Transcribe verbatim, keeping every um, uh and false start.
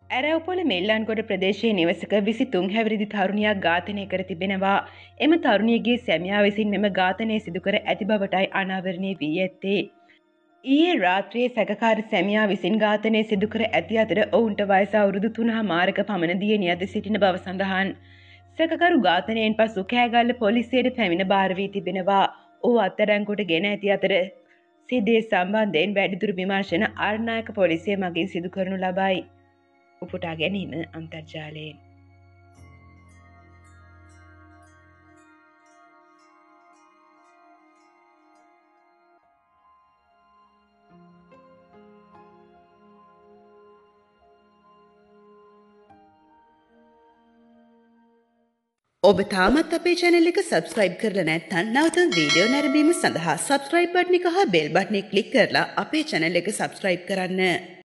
ඇරවපොල මෙල්ලන්ගොඩ ප්‍රදේශයේ නිවසක විසිතුන් හැවිරිදි තරුණියක් ඝාතනය කර තිබෙනවා. එම තරුණියගේ සැමියා විසින් මෙම ඝාතනය සිදු කර ඇති බවටයි අනාවරණය වී ඇත්තේ. ඊයේ රාත්‍රියේ සැකකාර සැමියා විසින් ඝාතනය සිදු කර ඇති අතර ඔවුන්ට වයස අවුරුදු තුන හමාරක පමණ දියණියද සිටින බව සඳහන්. සැකකරු ඝාතනයෙන් පසු කෑගල්ල පොලිසියට පැමිණ භාර වී තිබෙනවා. ඔහු අත්අඩංගුවට ගෙන ඇති අතර සිද්ධිය සම්බන්ධයෙන් වැඩිදුර විමර්ශන ආරණායක පොලිසිය මගින් සිදු කරනු ලබයි. උපුටා ගැනීම අන්තර්ජාලයෙන්. ඔබ තාමත් අපේ channel එක subscribe කරලා නැත්නම් නැවත වීඩියෝ නැරඹීම සඳහා subscribe බටන් එක හා bell බටන් එක click කරලා අපේ channel එක subscribe කරන්න.